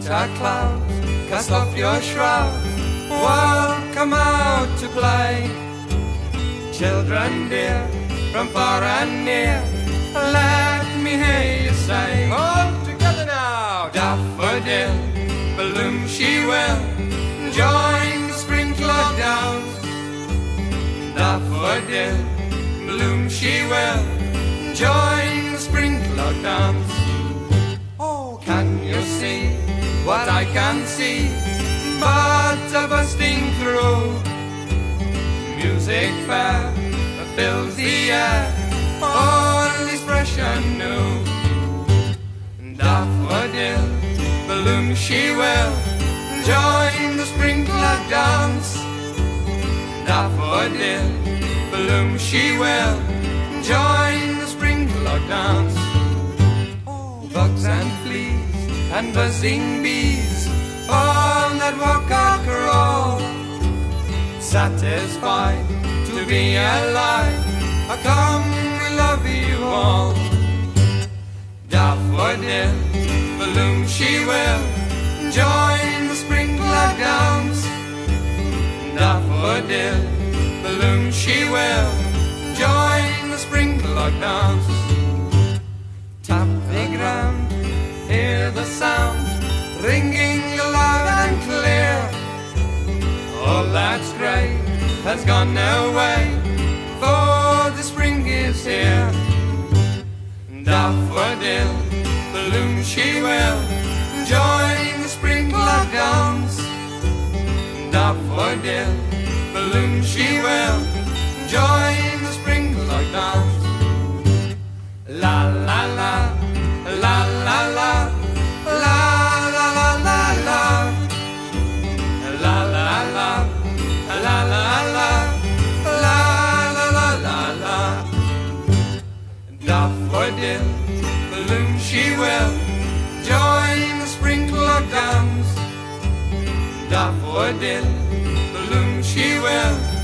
winter clouds, cast off your shrouds, world, come out to play. Children dear, from far and near, let me hear you say, all together now. Daffodil, bloom she will, join the spring clog downs. Daffodil, bloom she will, join the spring clog dance. Oh, can you see what I can see? Birds are bursting through. Music fair fills the air, all is fresh and new. Daffodil, bloom she will, join the spring clog dance. Daffodil, bloom she will, join the spring clog dance. Oh, bugs and fleas and buzzing bees, all that walk or crawl, satisfied to be alive, come we love you all. Daffodil, bloom she will, join the spring clog dance. Daffodil, bloom she will, join the spring clog dance. Tap the ground, hear the sound, ringing loud and clear. All that's grey has gone away, for the spring is here. Daffodil, bloom she will, join the spring clog dance. Daffodil, bloom she will, join the spring clog dance. La la la, la la la, la la la la la, la la la, la la la, la la la la la. Daffodil, bloom she will, join the spring clog dance. Daffodil, bloom she will,